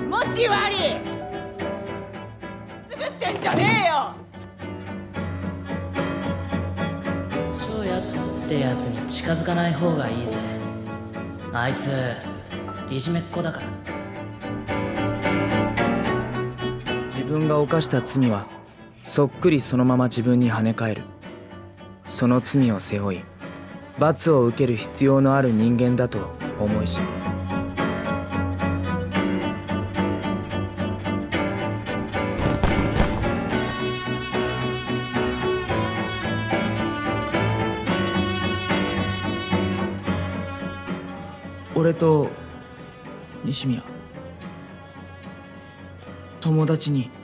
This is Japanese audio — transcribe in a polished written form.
持ち悪い。つぶってんじゃねえよ。 翔也ってやつに近づかない方がいいぜ。あいついじめっ子だから。 自分が犯した罪はそっくりそのまま自分に跳ね返る。その罪を背負い罰を受ける必要のある人間だと思いし。俺と西宮友達に